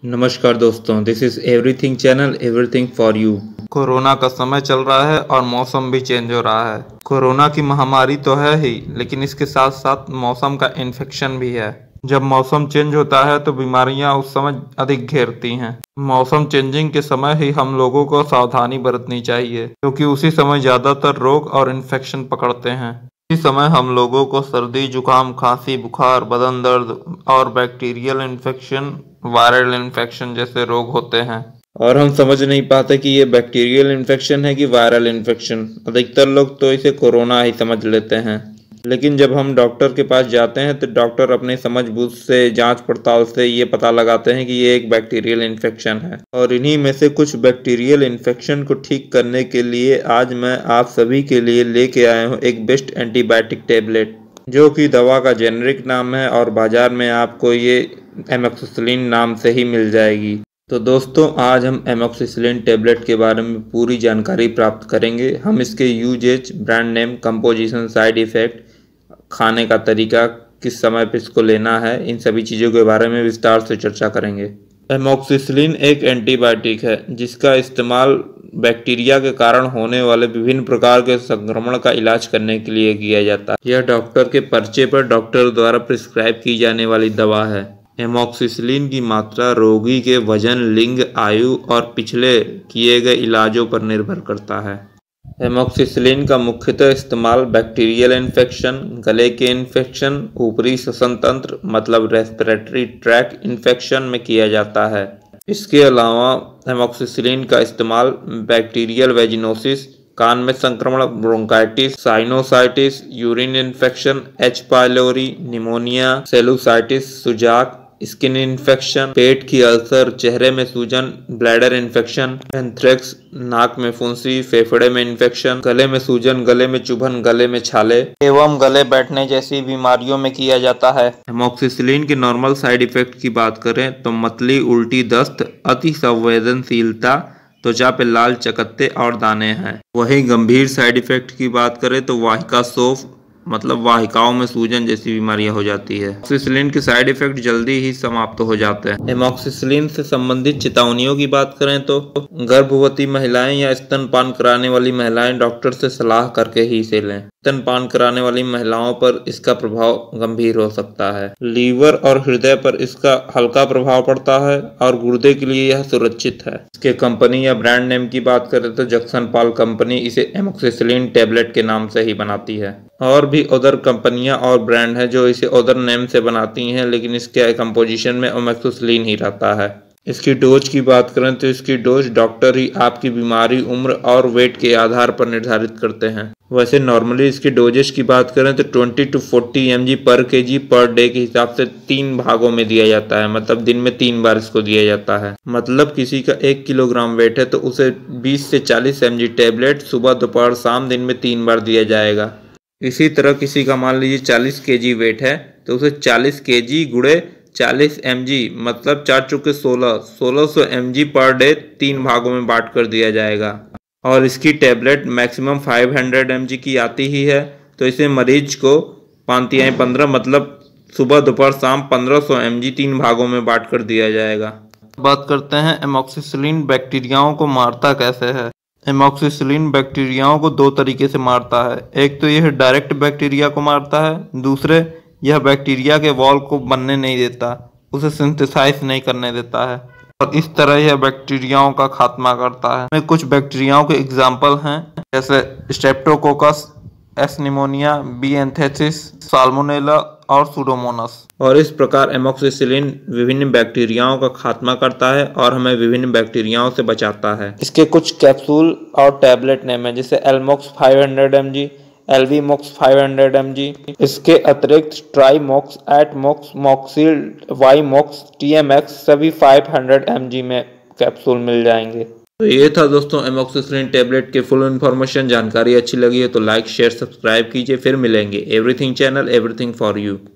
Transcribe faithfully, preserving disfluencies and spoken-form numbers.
नमस्कार दोस्तों, this is everything channel, everything for you. Corona का समय चल रहा है और मौसम भी चेंज हो रहा है। कोरोना की महामारी तो है ही, लेकिन इसके साथ साथ मौसम का इन्फेक्शन भी है। जब मौसम चेंज होता है तो बीमारियां उस समय अधिक घेरती हैं। मौसम चेंजिंग के समय ही हम लोगों को सावधानी बरतनी चाहिए, क्योंकि उसी समय ज्यादातर रोग और इन्फेक्शन पकड़ते हैं। इस समय हम लोगों को सर्दी, जुकाम, खांसी, बुखार, बदन दर्द और बैक्टीरियल इन्फेक्शन, वायरल इन्फेक्शन जैसे रोग होते हैं। और हम समझ नहीं पाते कि ये बैक्टीरियल इन्फेक्शन है कि वायरल इन्फेक्शन। अधिकतर लोग तो इसे कोरोना ही समझ लेते हैं, लेकिन जब हम डॉक्टर के पास जाते हैं तो डॉक्टर अपनी समझबूझ से, जांच पड़ताल से ये पता लगाते हैं कि ये एक बैक्टीरियल इन्फेक्शन है। और इन्हीं में से कुछ बैक्टीरियल इन्फेक्शन को ठीक करने के लिए आज मैं आप सभी के लिए लेके आया हूँ एक बेस्ट एंटीबायोटिक टेबलेट, जो कि दवा का जेनेरिक नाम है और बाजार में आपको ये एमोक्सिसिलिन नाम से ही मिल जाएगी। तो दोस्तों, आज हम एमोक्सिसिलिन टेबलेट के बारे में पूरी जानकारी प्राप्त करेंगे। हम इसके uses, brand name, composition, side effect, खाने का तरीका, किस समय पे इसको लेना है, इन सभी चीज़ों के बारे में विस्तार से चर्चा करेंगे। एमोक्सिसिलिन एक एंटीबायोटिक है जिसका इस्तेमाल बैक्टीरिया के कारण होने वाले विभिन्न प्रकार के संक्रमण का इलाज करने के लिए किया जाता है। यह डॉक्टर के पर्चे पर डॉक्टर द्वारा प्रिस्क्राइब की जाने वाली दवा है। एमोक्सिसिलिन की मात्रा रोगी के वजन, लिंग, आयु और पिछले किए गए इलाजों पर निर्भर करता है। एमोक्सिसिलिन का मुख्यतः इस्तेमाल बैक्टीरियल इन्फेक्शन, गले के इन्फेक्शन, ऊपरी श्वसन तंत्र मतलब रेस्पिरेटरी ट्रैक इन्फेक्शन में किया जाता है। इसके अलावा एमोक्सिसिलिन का इस्तेमाल बैक्टीरियल वेजिनोसिस, कान में संक्रमण, bronchitis, sinusitis, urine infection, H pylori, pneumonia, cellulitis, सुजाक, स्किन इन्फेक्शन, पेट की अल्सर, चेहरे में सूजन, ब्लैडर इन्फेक्शन, एंथ्रेक्स, नाक में फुंसी, फेफड़े में इन्फेक्शन, गले में सूजन, गले में चुभन, गले में छाले एवं गले बैठने जैसी बीमारियों में किया जाता है। एमोक्सिसिलिन के नॉर्मल साइड इफेक्ट की बात करें तो मतली, उल्टी, दस्त, अति संवेदनशीलता, त्वचा पे लाल चकत्ते और दाने हैं। वहीं गंभीर साइड इफेक्ट की बात करें तो वाहिका शोफ मतलब वाहिकाओं में सूजन जैसी बीमारियां हो जाती है। एमोक्सिसिलिन के साइड इफेक्ट जल्दी ही समाप्त हो जाते हैं। एमोक्सिसिलिन से संबंधित चेतावनियों की बात करें तो गर्भवती महिलाएं या स्तनपान कराने वाली महिलाएं डॉक्टर से सलाह करके ही इसे लें। स्तनपान कराने वाली महिलाओं पर इसका प्रभाव गंभीर हो सकता है। लीवर और हृदय पर इसका हल्का प्रभाव पड़ता है और गुर्दे के लिए यह सुरक्षित है। इसके कंपनी या ब्रांड नेम की बात करें तो जक्सन-पाल कंपनी इसे एमोक्सिसिलिन टेबलेट के नाम से ही बनाती है। और भी अदर कंपनियां और ब्रांड हैं जो इसे अदर नेम से बनाती हैं, लेकिन इसके कंपोजिशन में एमोक्सिसिलिन ही रहता है। इसकी डोज की बात करें तो इसकी डोज डॉक्टर ही आपकी बीमारी, उम्र और वेट के आधार पर निर्धारित करते हैं। वैसे नॉर्मली इसकी डोजेस की बात करें तो बीस टू चालीस एम जी पर के जी पर डे के हिसाब से तीन भागों में दिया जाता है, मतलब दिन में तीन बार इसको दिया जाता है। मतलब किसी का एक किलोग्राम वेट है तो उसे बीस से चालीस एम जी टेबलेट सुबह, दोपहर, शाम दिन में तीन बार दिया जाएगा। इसी तरह किसी का मान लीजिए चालीस के जी वेट है तो उसे चालीस के जी गुड़े चालीस एम जी मतलब चार चौके सोलह सोलह सौ एम जी पर डे तीन भागों में बांट कर दिया जाएगा। और इसकी टेबलेट मैक्सिमम पाँच सौ एम जी की आती ही है, तो इसे मरीज को पांतियाई पंद्रह मतलब सुबह, दोपहर, शाम पंद्रह सौ एम जी तीन भागों में बांट कर दिया जाएगा। बात करते हैं एमोक्सिसिलिन बैक्टीरियाओं को मारता कैसे है। एमोक्सिसिलिन बैक्टीरियाओं को दो तरीके से मारता है। एक तो यह डायरेक्ट बैक्टीरिया को मारता है, दूसरे यह बैक्टीरिया के वॉल को बनने नहीं देता, उसे सिंथेसाइज नहीं करने देता है और इस तरह यह बैक्टीरियाओं का खात्मा करता है। में कुछ बैक्टीरियाओं के एग्जाम्पल हैं जैसे streptococcus, S pneumoniae, B anthracis, salmonella और सूडोमोनास। और इस प्रकार एमोक्सिसिलिन विभिन्न बैक्टीरियाओं का खात्मा करता है और हमें विभिन्न बैक्टीरियाओं से बचाता है। इसके कुछ कैप्सूल और टैबलेट नेम है, जैसे एलमोक्स पाँच सौ एम जी, एलवीमोक्स पाँच सौ एम जी। इसके अतिरिक्त ट्राईमोक्स, एटमोक्स, मॉक्सिल्ड, वाईमोक्स, टीएमएक्स सभी पाँच सौ एम जी में कैप्सूल मिल जाएंगे। तो ये था दोस्तों एमोक्सिसिलिन टेबलेट के फुल इन्फॉर्मेशन। जानकारी अच्छी लगी है तो लाइक, शेयर, सब्सक्राइब कीजिए। फिर मिलेंगे। Everything channel, everything for you.